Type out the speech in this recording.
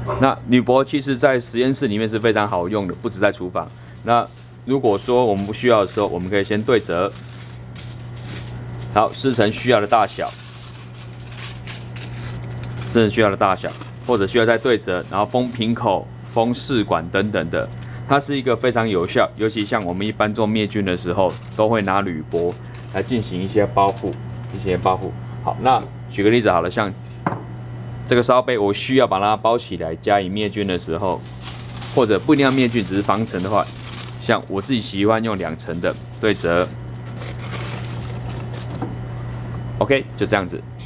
那铝箔其实在实验室里面是非常好用的，不止在厨房。那如果说我们不需要的时候，我们可以先对折，好，撕成需要的大小，撕成需要的大小，或者需要再对折，然后封瓶口、封试管等等的。它是一个非常有效，尤其像我们一般做灭菌的时候，都会拿铝箔来进行一些包覆，好，那举个例子好了，像这个烧杯，我需要把它包起来加以灭菌的时候，或者不一定要灭菌，只是防尘的话，像我自己喜欢用2层的对折。OK， 就这样子。